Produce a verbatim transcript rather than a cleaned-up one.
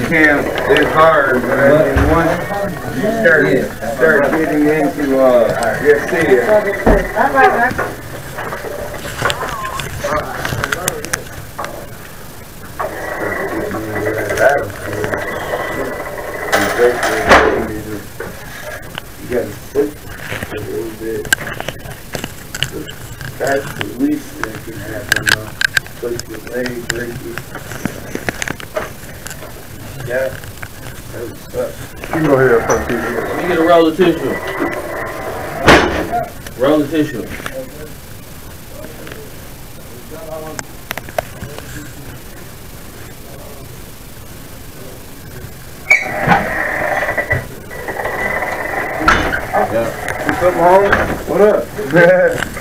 camp is hard, man. And once you start, yeah. start getting into uh, your city. You gotta sit a little bit. That's the least that can happen, though. Push your leg, break it. Yeah, that was tough. You go ahead, first people. Let me get a roll of tissue. Roll of tissue. Yeah. What's up, home? What up?